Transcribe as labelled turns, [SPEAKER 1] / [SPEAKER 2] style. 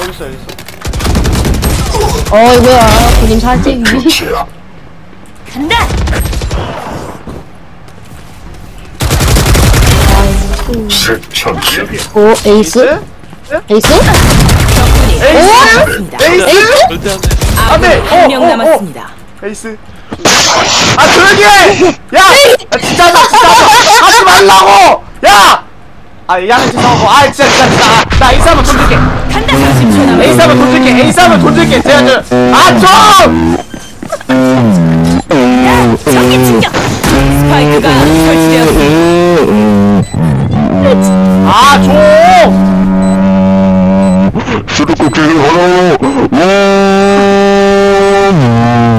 [SPEAKER 1] 여기 있어.
[SPEAKER 2] 이거야. 본인 살찌기.
[SPEAKER 3] 간다.
[SPEAKER 2] 오, 에이스? 에이스?
[SPEAKER 1] 에이스? 안돼!
[SPEAKER 3] 한명 남았습니다.
[SPEAKER 1] 에이스. 아 조용히 해! 야! 진짜 하지 말라고! 야! 양은 죄송하고 진짜 나 에이스 한번 돈 줄게.
[SPEAKER 3] 간다. 30초 남았습니다.
[SPEAKER 1] 에이스 한번 돈 줄게. 에이스 한번 돈 줄게. 제가 좀!
[SPEAKER 3] 전기 충격. 스파이크가 설치되었습니다.
[SPEAKER 1] 좀!
[SPEAKER 4] 수도꼭지를 하라.